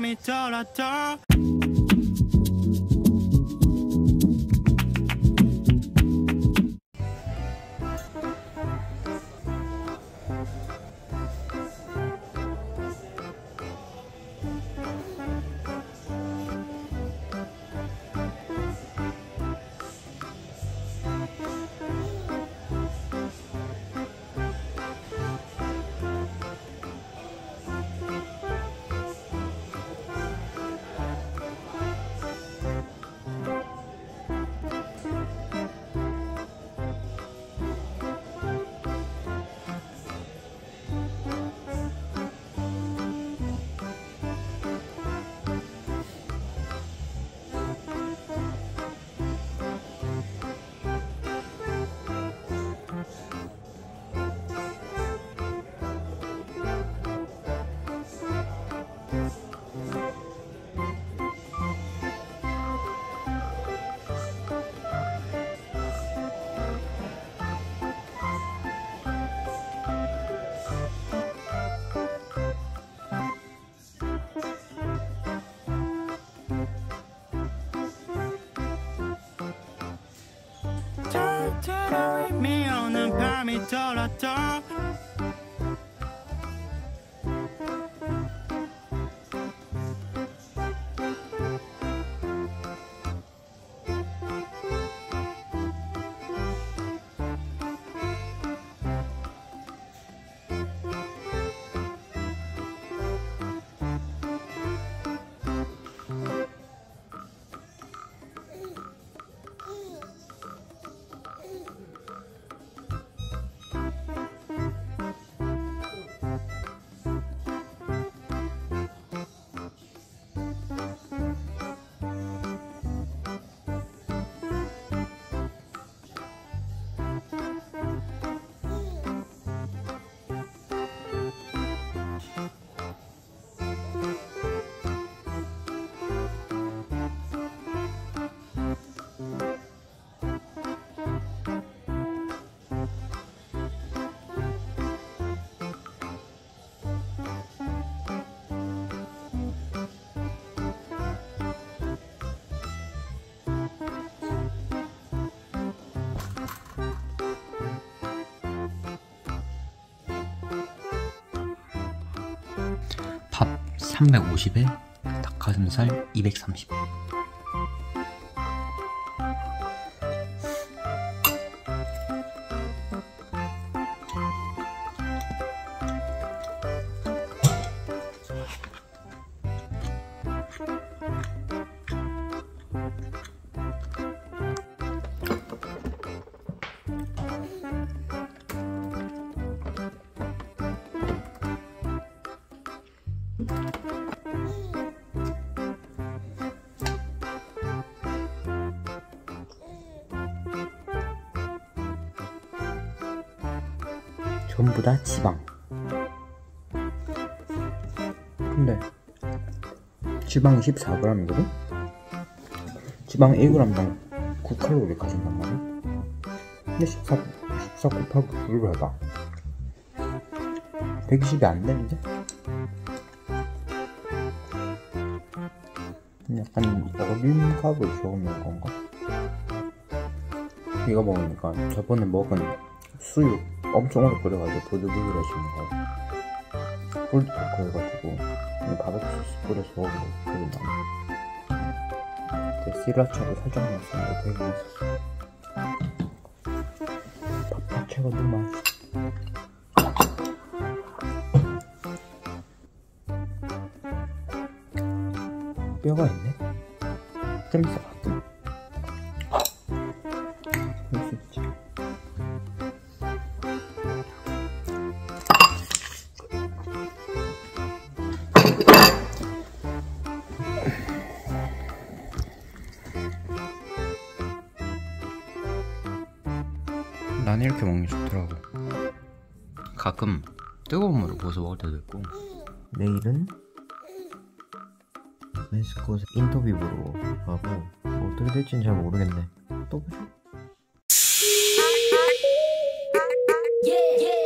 밤이 돌아도 털털한 의미 오는 밤이 돌아도 밥 350에 닭가슴살 230. 전부 다 지방. 근데 지방이 14g이거든? 지방 1g당 9칼로리 가진단 말이야. 근데 14 곱하기 9를 해봐. 120이 안 되는데? 약간 어림값을 적으면 건가? 이거 먹으니까 저번에 먹은 수육 엄청 오래 끓여가지고 보들보들해지는 거. 꿀도 좋고 해가지고 바베큐 소스 뿌려서 먹으면 되게 많아. 시라차도 살짝 넣었으니까 되게 맛있었어. 밥 자체가 너무 맛있어. 뼈가 있네? 좀 있어 가끔 그럴 수 있지. 난 이렇게 먹는 게 좋더라고. 가끔 뜨거운 물을 부어서 먹을 때도 있고. 내일은 멕시코 인터뷰 보러 가고 어떻게 될지는 잘 모르겠네. 또 보자.